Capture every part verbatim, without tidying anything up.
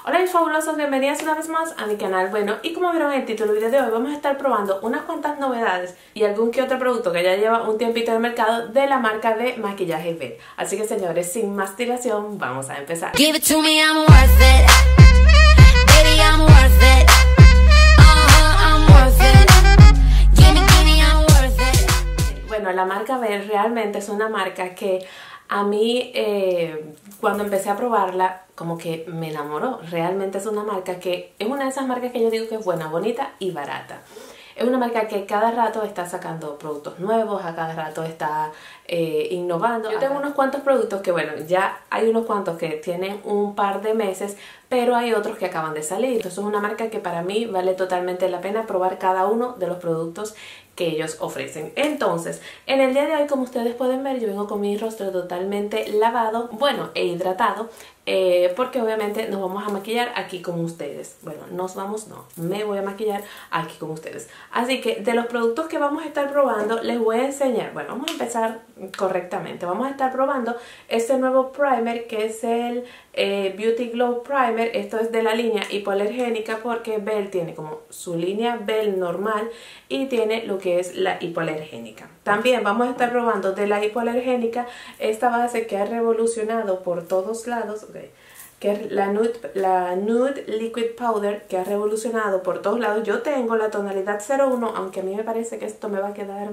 Hola mis fabulosos, bienvenidas una vez más a mi canal. Bueno, y como vieron en el título del video de hoy, vamos a estar probando unas cuantas novedades y algún que otro producto que ya lleva un tiempito en el mercado de la marca de maquillaje Belle. Así que señores, sin más dilación, vamos a empezar. Give it to me, I'm worth it. Baby, I'm worth it. Uh-huh, I'm worth it. Give me, give me, I'm worth it. Bueno, la marca Belle realmente es una marca que a mí, eh, cuando empecé a probarla, como que me enamoró. Realmente es una marca que es una de esas marcas que yo digo que es buena, bonita y barata. Es una marca que cada rato está sacando productos nuevos, a cada rato está eh, innovando. Yo tengo unos cuantos productos que, bueno, ya hay unos cuantos que tienen un par de meses, pero hay otros que acaban de salir. Entonces es una marca que para mí vale totalmente la pena probar cada uno de los productos que ellos ofrecen. Entonces, en el día de hoy, como ustedes pueden ver, yo vengo con mi rostro totalmente lavado, bueno, e hidratado, eh, porque obviamente nos vamos a maquillar aquí con ustedes. Bueno, nos vamos, no, me voy a maquillar aquí con ustedes. Así que de los productos que vamos a estar probando, les voy a enseñar, bueno, vamos a empezar correctamente. Vamos a estar probando este nuevo primer que es el eh, Beauty Glow Primer. Esto es de la línea hipoalergénica porque Belle tiene como su línea Belle normal y tiene lo que es la hipoalergénica. También vamos a estar probando de la hipoalergénica esta base que ha revolucionado por todos lados, okay, que es la nude, la nude Liquid Powder, que ha revolucionado por todos lados. Yo tengo la tonalidad cero uno, aunque a mí me parece que esto me va a quedar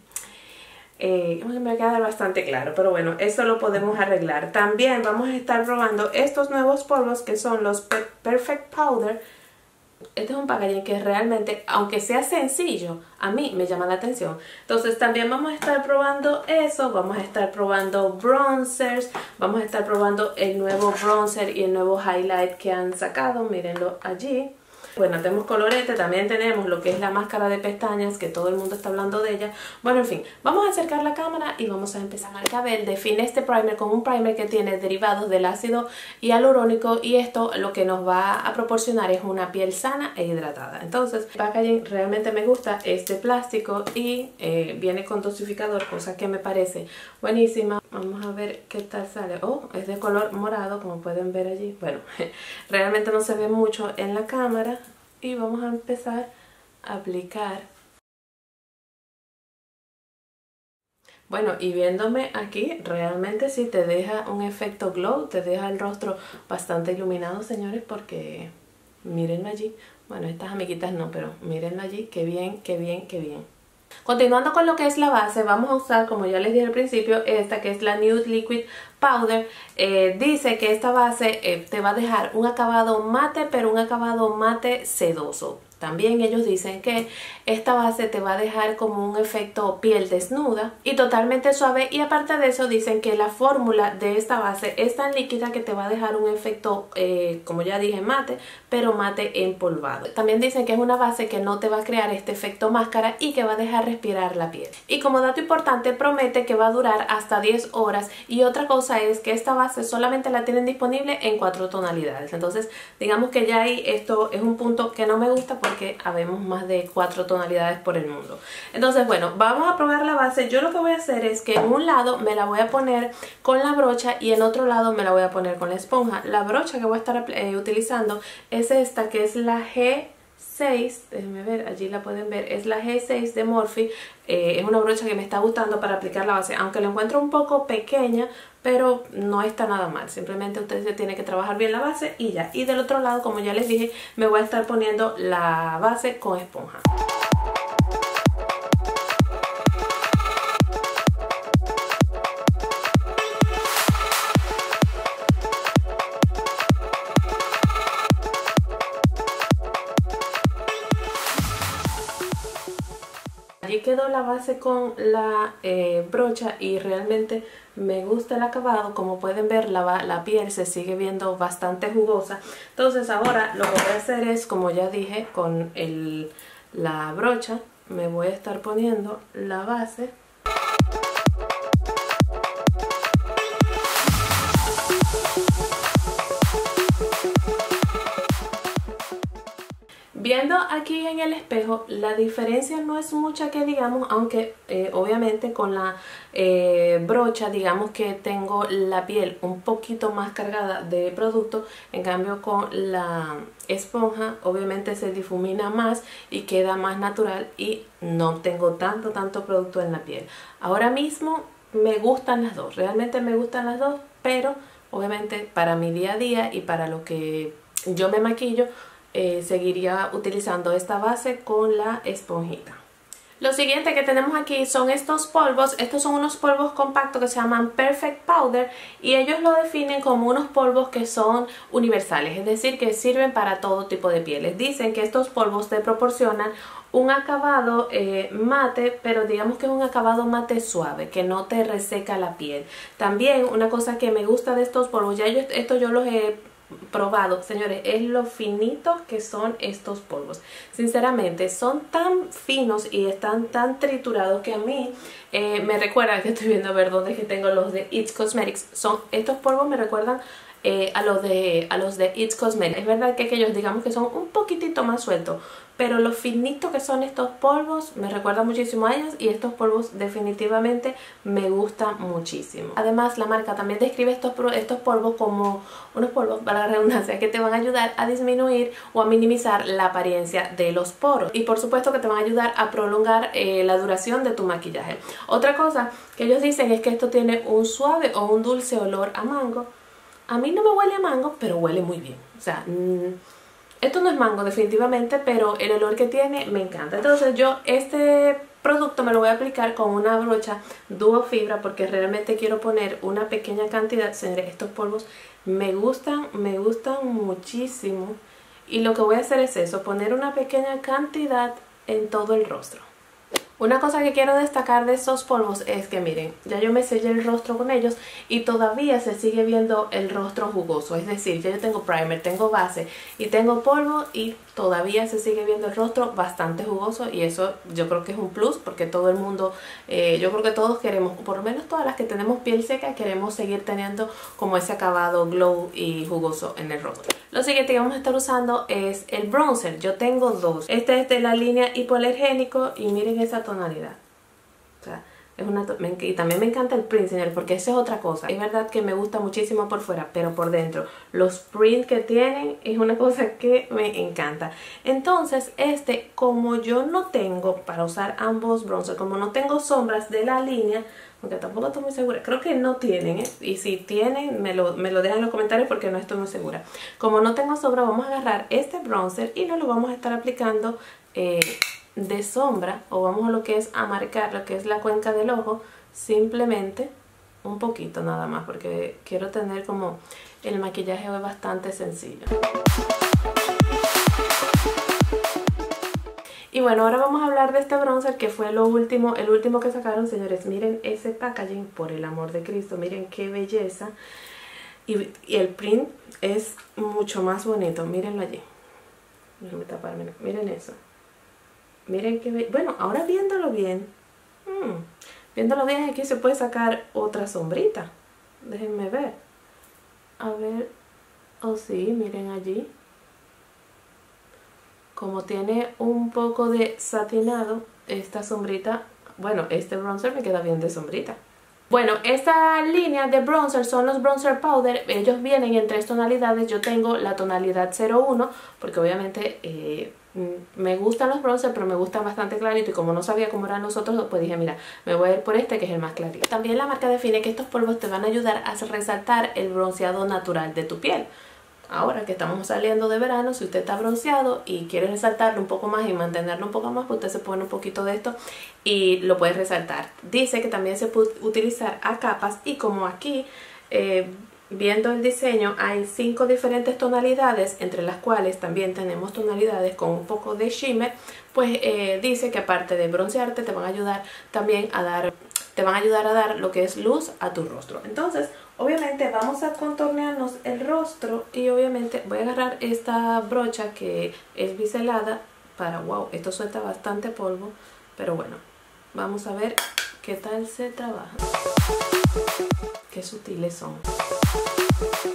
eh, me va a quedar bastante claro, pero bueno, eso lo podemos arreglar. También vamos a estar probando estos nuevos polvos que son los Perfect Powder. Este es un packaging que realmente, aunque sea sencillo, a mí me llama la atención. Entonces también vamos a estar probando eso, vamos a estar probando bronzers, vamos a estar probando el nuevo bronzer y el nuevo highlight que han sacado, mírenlo allí. Bueno, tenemos colorete, también tenemos lo que es la máscara de pestañas, que todo el mundo está hablando de ella. Bueno, en fin, vamos a acercar la cámara y vamos a empezar. Marca Belle define este primer como un primer que tiene derivados del ácido hialurónico, y esto lo que nos va a proporcionar es una piel sana e hidratada. Entonces, el packaging realmente me gusta, es de plástico y eh, viene con dosificador, cosa que me parece buenísima. Vamos a ver qué tal sale. Oh, es de color morado, como pueden ver allí. Bueno, realmente no se ve mucho en la cámara. Y vamos a empezar a aplicar. Bueno, y viéndome aquí, realmente sí te deja un efecto glow, te deja el rostro bastante iluminado, señores, porque mírenlo allí. Bueno, estas amiguitas no, pero mírenlo allí, qué bien, qué bien, qué bien. Continuando con lo que es la base, vamos a usar, como ya les dije al principio, esta que es la Nude Liquid Powder. Eh, dice que esta base eh, te va a dejar un acabado mate, pero un acabado mate sedoso. También ellos dicen que esta base te va a dejar como un efecto piel desnuda y totalmente suave, y aparte de eso dicen que la fórmula de esta base es tan líquida que te va a dejar un efecto, eh, como ya dije, mate, pero mate empolvado. También dicen que es una base que no te va a crear este efecto máscara y que va a dejar respirar la piel. Y como dato importante, promete que va a durar hasta diez horas, y otra cosa es que esta base solamente la tienen disponible en cuatro tonalidades. Entonces digamos que ya ahí esto es un punto que no me gusta, porque que habemos más de cuatro tonalidades por el mundo. Entonces bueno, vamos a probar la base. Yo lo que voy a hacer es que en un lado me la voy a poner con la brocha y en otro lado me la voy a poner con la esponja. La brocha que voy a estar eh, utilizando es esta, que es la G seis, déjenme ver, allí la pueden ver, es la G seis de Morphe. Eh, es una brocha que me está gustando para aplicar la base, aunque la encuentro un poco pequeña, pero no está nada mal. Simplemente ustedes se tienen que trabajar bien la base y ya. Y del otro lado, como ya les dije, me voy a estar poniendo la base con esponja. Allí quedó la base con la eh, brocha y realmente me gusta el acabado. Como pueden ver, la, la piel se sigue viendo bastante jugosa. Entonces ahora lo que voy a hacer es, como ya dije, con el, la brocha me voy a estar poniendo la base. Viendo aquí en el espejo, la diferencia no es mucha que digamos, aunque eh, obviamente con la eh, brocha digamos que tengo la piel un poquito más cargada de producto. En cambio con la esponja obviamente se difumina más y queda más natural y no tengo tanto tanto producto en la piel. Ahora mismo me gustan las dos, realmente me gustan las dos, pero obviamente para mi día a día y para lo que yo me maquillo, eh, seguiría utilizando esta base con la esponjita. Lo siguiente que tenemos aquí son estos polvos. Estos son unos polvos compactos que se llaman Perfect Powder y ellos lo definen como unos polvos que son universales, es decir, que sirven para todo tipo de pieles. Dicen que estos polvos te proporcionan un acabado eh, mate, pero digamos que es un acabado mate suave, que no te reseca la piel. También una cosa que me gusta de estos polvos, ya yo, esto yo los he probado, señores, es lo finitos que son estos polvos. Sinceramente son tan finos y están tan triturados que a mí eh, me recuerdan, que estoy viendo a ver dónde es que tengo los de It's Cosmetics. Son, estos polvos me recuerdan Eh, a los de a los de It's Cosmetics. Es verdad que aquellos digamos que son un poquitito más sueltos, pero lo finito que son estos polvos me recuerda muchísimo a ellos y estos polvos definitivamente me gustan muchísimo. Además la marca también describe estos, estos polvos como unos polvos, para la redundancia, que te van a ayudar a disminuir o a minimizar la apariencia de los poros y por supuesto que te van a ayudar a prolongar eh, la duración de tu maquillaje. Otra cosa que ellos dicen es que esto tiene un suave o un dulce olor a mango. A mí no me huele a mango, pero huele muy bien. O sea, mmm, esto no es mango definitivamente, pero el olor que tiene me encanta. Entonces yo este producto me lo voy a aplicar con una brocha Duo Fibra porque realmente quiero poner una pequeña cantidad. Señores, estos polvos me gustan, me gustan muchísimo. Y lo que voy a hacer es eso, poner una pequeña cantidad en todo el rostro. Una cosa que quiero destacar de estos polvos es que miren, ya yo me sellé el rostro con ellos y todavía se sigue viendo el rostro jugoso. Es decir, ya yo tengo primer, tengo base y tengo polvo y todavía se sigue viendo el rostro bastante jugoso y eso yo creo que es un plus porque todo el mundo, eh, yo creo que todos queremos, por lo menos todas las que tenemos piel seca, queremos seguir teniendo como ese acabado glow y jugoso en el rostro. Lo siguiente que vamos a estar usando es el bronzer. Yo tengo dos. Este es de la línea hipoalergénico y miren esa tonalidad. O sea, es una to y también me encanta el print, señores, porque esa es otra cosa. Es verdad que me gusta muchísimo por fuera, pero por dentro los prints que tienen es una cosa que me encanta. Entonces este, como yo no tengo para usar ambos bronzers, como no tengo sombras de la línea, aunque tampoco estoy muy segura, creo que no tienen, ¿eh? Y si tienen me lo, me lo dejan en los comentarios porque no estoy muy segura. Como no tengo sombra, vamos a agarrar este bronzer y nos lo vamos a estar aplicando eh, de sombra, o vamos a lo que es a marcar lo que es la cuenca del ojo, simplemente un poquito nada más, porque quiero tener como el maquillaje hoy bastante sencillo. Y bueno, ahora vamos a hablar de este bronzer que fue lo último, el último que sacaron, señores. Miren ese packaging, por el amor de Cristo, miren qué belleza. Y, y el print es mucho más bonito, mírenlo allí. Déjenme taparme, miren eso. Miren qué bello. Bueno, ahora viéndolo bien, hmm, viéndolo bien aquí se puede sacar otra sombrita. Déjenme ver. A ver, oh sí, miren allí. Como tiene un poco de satinado, esta sombrita, bueno, este bronzer me queda bien de sombrita. Bueno, esta línea de bronzer son los bronzer powder, ellos vienen en tres tonalidades. Yo tengo la tonalidad cero uno, porque obviamente eh, me gustan los bronzer, pero me gustan bastante clarito, y como no sabía cómo eran los otros, pues dije, mira, me voy a ir por este que es el más clarito. También la marca define que estos polvos te van a ayudar a resaltar el bronceado natural de tu piel. Ahora que estamos saliendo de verano, si usted está bronceado y quiere resaltarlo un poco más y mantenerlo un poco más, pues usted se pone un poquito de esto y lo puede resaltar. Dice que también se puede utilizar a capas, y como aquí, eh, viendo el diseño, hay cinco diferentes tonalidades, entre las cuales también tenemos tonalidades con un poco de shimmer, pues eh, dice que aparte de broncearte, te van a ayudar también a dar, te van a ayudar a dar lo que es luz a tu rostro. Entonces, obviamente vamos a contornearnos el rostro y obviamente voy a agarrar esta brocha que es biselada para, wow, esto suelta bastante polvo, pero bueno, vamos a ver qué tal se trabaja. Qué sutiles son.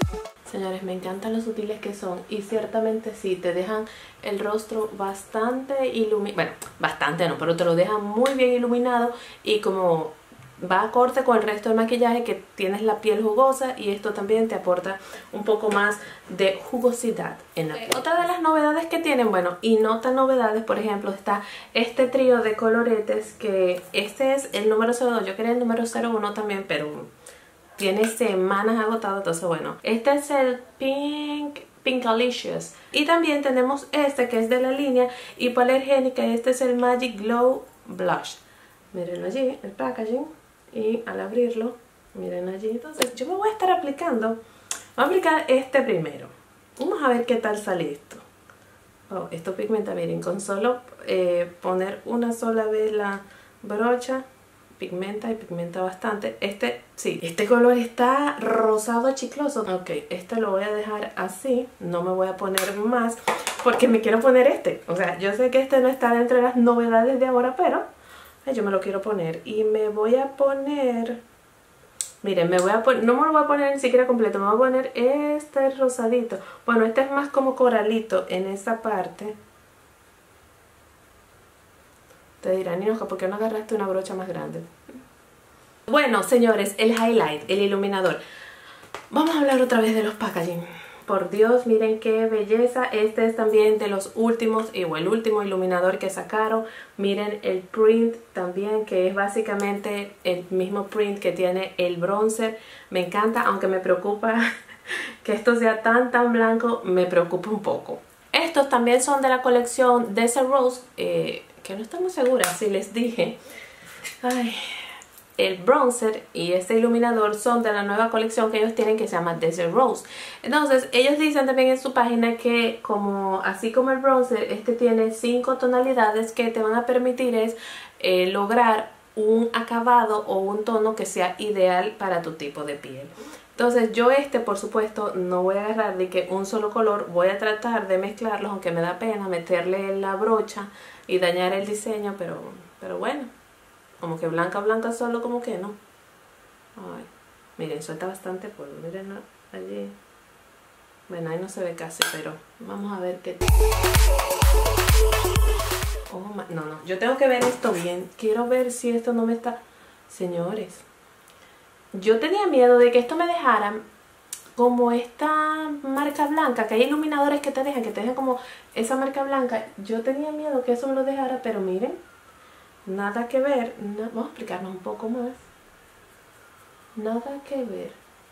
Señores, me encantan los sutiles que son y ciertamente sí, te dejan el rostro bastante iluminado, bueno, bastante no, pero te lo dejan muy bien iluminado y como va acorde con el resto del maquillaje que tienes la piel jugosa y esto también te aporta un poco más de jugosidad en la piel. Otra de las novedades que tienen, bueno, y no tan novedades, por ejemplo, está este trío de coloretes que este es el número cero dos, yo quería el número cero uno también, pero tiene semanas agotado, entonces bueno, este es el Pink Pinkalicious y también tenemos este que es de la línea hipoalergénica y este es el Magic Glow Blush. Miren allí el packaging y al abrirlo, miren allí. Entonces yo me voy a estar aplicando, voy a aplicar este primero. Vamos a ver qué tal sale esto. Oh, esto pigmenta, miren, con solo eh, poner una sola vez la brocha pigmenta y pigmenta bastante. Este, sí, este color está rosado chicloso. Ok, este lo voy a dejar así, no me voy a poner más porque me quiero poner este. O sea, yo sé que este no está dentro de las novedades de ahora, pero ay, yo me lo quiero poner. Y me voy a poner, miren, me voy a poner, no me lo voy a poner ni siquiera completo, me voy a poner este rosadito. Bueno, este es más como coralito en esa parte. Te dirán, Ninoja, ¿por qué no agarraste una brocha más grande? Bueno, señores, el highlight, el iluminador. Vamos a hablar otra vez de los packaging. Por Dios, miren qué belleza. Este es también de los últimos, o el último iluminador que sacaron. Miren el print también, que es básicamente el mismo print que tiene el bronzer. Me encanta, aunque me preocupa que esto sea tan tan blanco, me preocupa un poco. Estos también son de la colección Desert Rose, eh, que no estoy muy segura si les dije. Ay, el bronzer y este iluminador son de la nueva colección que ellos tienen que se llama Desert Rose. Entonces ellos dicen también en su página que como así como el bronzer, este tiene cinco tonalidades que te van a permitir es eh, lograr un acabado o un tono que sea ideal para tu tipo de piel. Entonces yo este por supuesto no voy a agarrar de que un solo color, voy a tratar de mezclarlos, aunque me da pena meterle la brocha y dañar el diseño, pero, pero bueno, como que blanca blanca solo como que no. Ay, miren, suelta bastante polvo, miren allí. Bueno, ahí no se ve casi, pero vamos a ver qué. Oh, no, no, yo tengo que ver esto bien, quiero ver si esto no me está... Señores, yo tenía miedo de que esto me dejara como esta marca blanca, que hay iluminadores que te dejan, que te dejan como esa marca blanca. Yo tenía miedo que eso me lo dejara, pero miren, nada que ver. No, vamos a explicarnos un poco más. Nada que ver.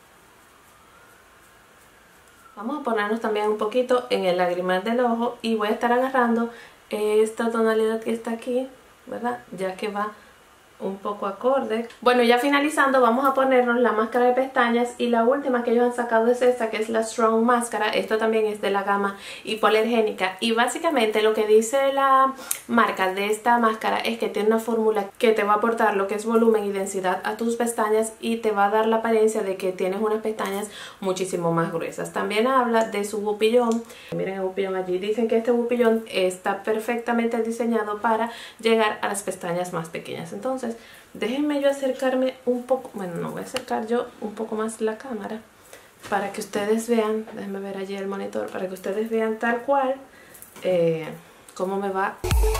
Vamos a ponernos también un poquito en el lagrimal del ojo y voy a estar agarrando esta tonalidad que está aquí, ¿verdad? Ya que va un poco acorde. Bueno, ya finalizando vamos a ponernos la máscara de pestañas y la última que ellos han sacado es esta, que es la Strong Máscara. Esto también es de la gama hipoalergénica y básicamente lo que dice la marca de esta máscara es que tiene una fórmula que te va a aportar lo que es volumen y densidad a tus pestañas y te va a dar la apariencia de que tienes unas pestañas muchísimo más gruesas. También habla de su bupillón. Miren el bupillón allí, dicen que este bupillón está perfectamente diseñado para llegar a las pestañas más pequeñas. Entonces déjenme yo acercarme un poco, bueno, no voy a acercar yo un poco más la cámara para que ustedes vean, déjenme ver allí el monitor, para que ustedes vean tal cual eh, cómo me va.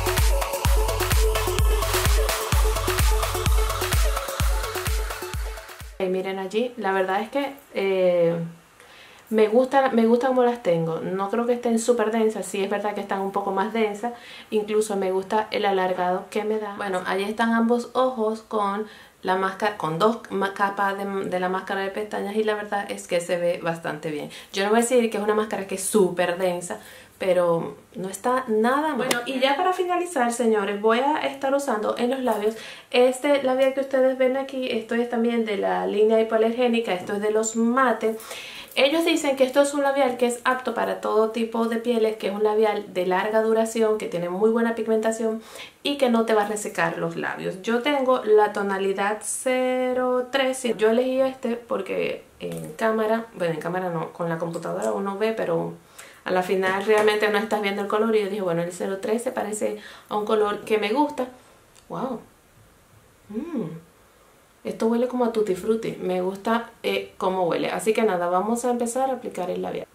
Y miren allí, la verdad es que eh, Me gusta, me gusta como las tengo. No creo que estén súper densas. Sí es verdad que están un poco más densas. Incluso me gusta el alargado que me da. Bueno, ahí están ambos ojos con la máscara, con dos capas de, de la máscara de pestañas. Y la verdad es que se ve bastante bien. Yo no voy a decir que es una máscara que es súper densa, pero no está nada mal. Bueno, y ya para finalizar, señores, voy a estar usando en los labios este labial que ustedes ven aquí. Esto es también de la línea hipoalergénica. Esto es de los mate. Ellos dicen que esto es un labial que es apto para todo tipo de pieles, que es un labial de larga duración, que tiene muy buena pigmentación y que no te va a resecar los labios. Yo tengo la tonalidad cero tres. Yo elegí este porque en cámara, bueno, en cámara no, con la computadora uno ve, pero a la final realmente no estás viendo el color. Y yo dije, bueno, el cero tres se parece a un color que me gusta. ¡Wow! Mm. Esto huele como a tutti frutti, me gusta eh, cómo huele. Así que nada, vamos a empezar a aplicar el labial.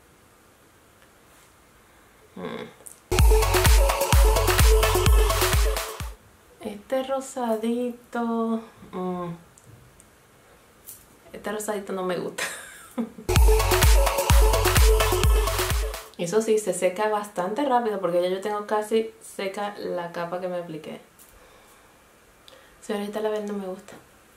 Mm. Este rosadito... Mm. Este rosadito no me gusta. Eso sí, se seca bastante rápido porque ya yo tengo casi seca la capa que me apliqué. Si ahorita la ven, no me gusta.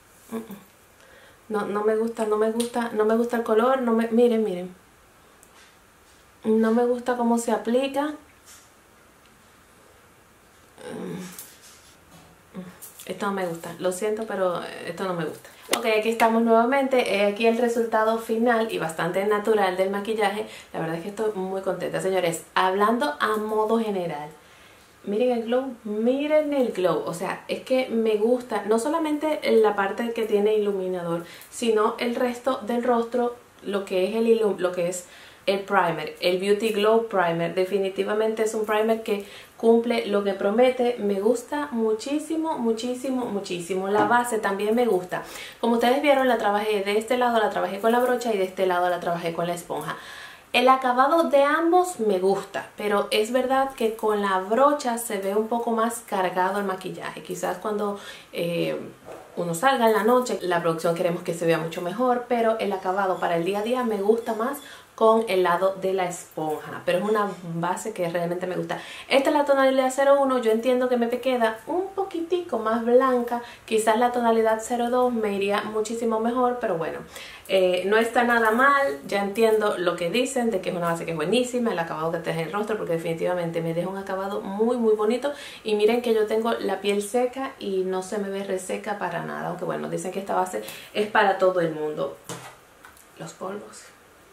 No, no me gusta, no me gusta, no me gusta el color, no me, miren, miren. No me gusta cómo se aplica. Esto no me gusta, lo siento, pero esto no me gusta. Ok, aquí estamos nuevamente, eh, aquí el resultado final y bastante natural del maquillaje. La verdad es que estoy muy contenta, señores. Hablando a modo general, miren el glow, miren el glow. O sea, es que me gusta, no solamente la parte que tiene iluminador, sino el resto del rostro, lo que es el ilum lo que es el primer, el Beauty Glow Primer. Definitivamente es un primer que cumple lo que promete. Me gusta muchísimo, muchísimo, muchísimo. La base también me gusta. Como ustedes vieron, la trabajé de este lado, la trabajé con la brocha, y de este lado la trabajé con la esponja. El acabado de ambos me gusta, pero es verdad que con la brocha se ve un poco más cargado el maquillaje. Quizás cuando eh, uno salga en la noche, la producción queremos que se vea mucho mejor, pero el acabado para el día a día me gusta más con el lado de la esponja, pero es una base que realmente me gusta. Esta es la tonalidad cero uno, yo entiendo que me queda un poquitico más blanca, quizás la tonalidad cero dos me iría muchísimo mejor, pero bueno, eh, no está nada mal. Ya entiendo lo que dicen de que es una base que es buenísima, el acabado que te deja en el rostro, porque definitivamente me deja un acabado muy muy bonito. Y miren que yo tengo la piel seca y no se me ve reseca para nada, aunque bueno, dicen que esta base es para todo el mundo. Los polvos,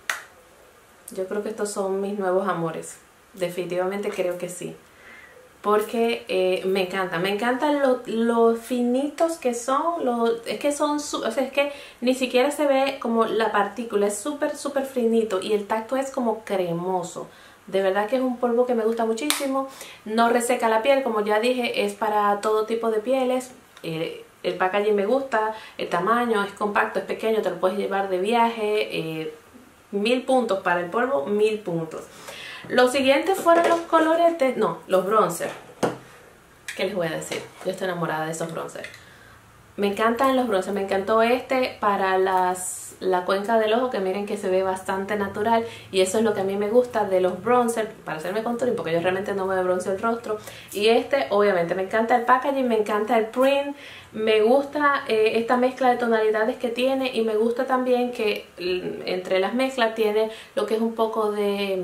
yo creo que estos son mis nuevos amores. Definitivamente creo que sí. Porque eh, me encanta. Me encantan los lo finitos que son. Lo, es que son... O sea, es que ni siquiera se ve como la partícula. Es súper, súper finito. Y el tacto es como cremoso. De verdad que es un polvo que me gusta muchísimo. No reseca la piel. Como ya dije, es para todo tipo de pieles. Eh, el packaging me gusta. El tamaño es compacto, es pequeño. Te lo puedes llevar de viaje. Eh, Mil puntos para el polvo, mil puntos. Los siguientes fueron los coloretes, no, los bronzer. ¿Qué les voy a decir? Yo estoy enamorada de esos bronzer. Me encantan los bronzer, me encantó este para las, la cuenca del ojo, que miren que se ve bastante natural. Y eso es lo que a mí me gusta de los bronzer, para hacerme contouring, porque yo realmente no me bronce el rostro. Y este, obviamente, me encanta el packaging, me encanta el print. Me gusta eh, esta mezcla de tonalidades que tiene, y me gusta también que entre las mezclas tiene lo que es un poco de,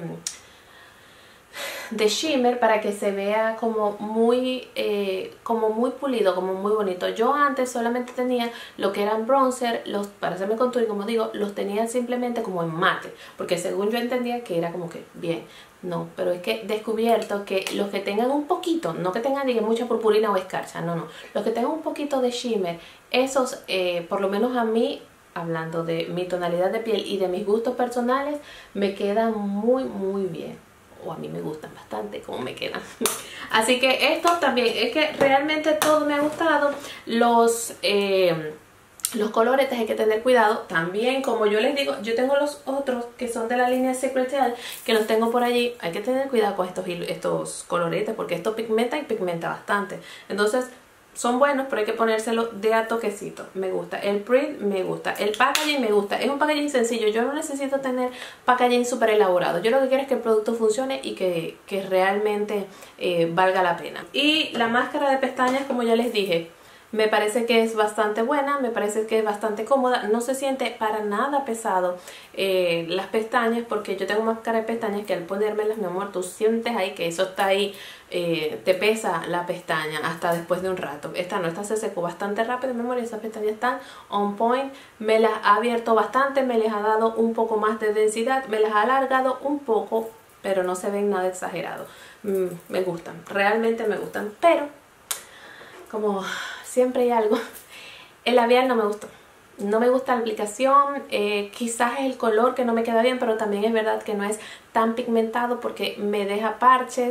de shimmer, para que se vea como muy, eh, como muy pulido, como muy bonito. Yo antes solamente tenía lo que eran bronzer, los, para hacerme contouring, como digo, los tenía simplemente como en mate, porque según yo entendía que era como que bien. No, pero es que he descubierto que los que tengan un poquito, no que tengan ni mucha purpurina o escarcha, no, no, los que tengan un poquito de shimmer, esos, eh, por lo menos a mí, hablando de mi tonalidad de piel y de mis gustos personales, me quedan muy, muy bien. O a mí me gustan bastante como me quedan. Así que esto también, es que realmente todo me ha gustado. Los... Eh, Los coloretes hay que tener cuidado. También, como yo les digo, yo tengo los otros que son de la línea Secretal, que los tengo por allí. Hay que tener cuidado con estos, estos coloretes, porque esto pigmenta y pigmenta bastante. Entonces, son buenos, pero hay que ponérselo de a toquecito. Me gusta. El print me gusta. El packaging me gusta. Es un packaging sencillo. Yo no necesito tener packaging súper elaborado. Yo lo que quiero es que el producto funcione y que, que realmente eh, valga la pena. Y la máscara de pestañas, como ya les dije, me parece que es bastante buena, me parece que es bastante cómoda, no se siente para nada pesado eh, las pestañas, porque yo tengo máscara de pestañas que al ponérmelas, mi amor, tú sientes ahí que eso está ahí, eh, te pesa la pestaña hasta después de un rato. Esta no, esta se secó bastante rápido, mi amor, y esas pestañas están on point. Me las ha abierto bastante, me les ha dado un poco más de densidad, me las ha alargado un poco, pero no se ven nada exagerado. Mm, me gustan, realmente me gustan, pero como siempre hay algo, el labial no me gustó. No me gusta la aplicación, eh, quizás es el color que no me queda bien, pero también es verdad que no es tan pigmentado porque me deja parches.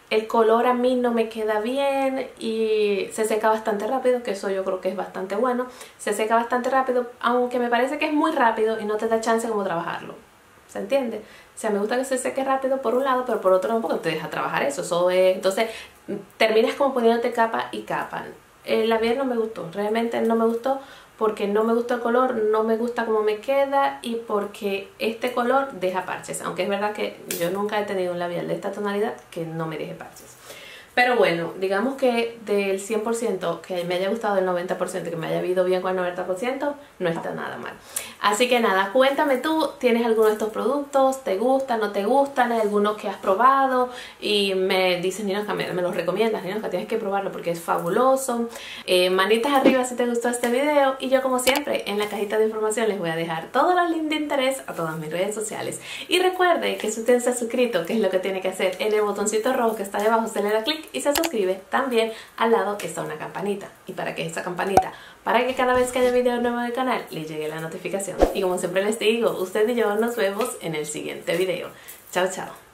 El color a mí no me queda bien y se seca bastante rápido, que eso yo creo que es bastante bueno. Se seca bastante rápido, aunque me parece que es muy rápido y no te da chance como trabajarlo. ¿Se entiende? O sea, me gusta que se seque rápido por un lado, pero por otro no, porque no te deja trabajar eso. Eso es, entonces, terminas como poniéndote capa y capa. El labial no me gustó, realmente no me gustó porque no me gusta el color, no me gusta cómo me queda y porque este color deja parches. Aunque es verdad que yo nunca he tenido un labial de esta tonalidad que no me deje parches. Pero bueno, digamos que del cien por ciento que me haya gustado el noventa por ciento, que me haya ido bien con el noventa por ciento, no está nada mal. Así que nada, cuéntame tú, ¿tienes alguno de estos productos? ¿Te gustan? ¿No te gustan? ¿Hay alguno que has probado? Y me dices, Ninoska, me, me los recomiendas, Ninoska, tienes que probarlo porque es fabuloso. Eh, manitas arriba si te gustó este video. Y yo, como siempre, en la cajita de información les voy a dejar todos los links de interés a todas mis redes sociales. Y recuerde que si usted se ha suscrito, que es lo que tiene que hacer, en el botoncito rojo que está debajo, se le da clic y se suscribe. También al lado está una campanita. ¿Y para qué es esa campanita? Para que cada vez que haya video nuevo del canal le llegue la notificación. Y como siempre les digo, usted y yo nos vemos en el siguiente video. Chao, chao.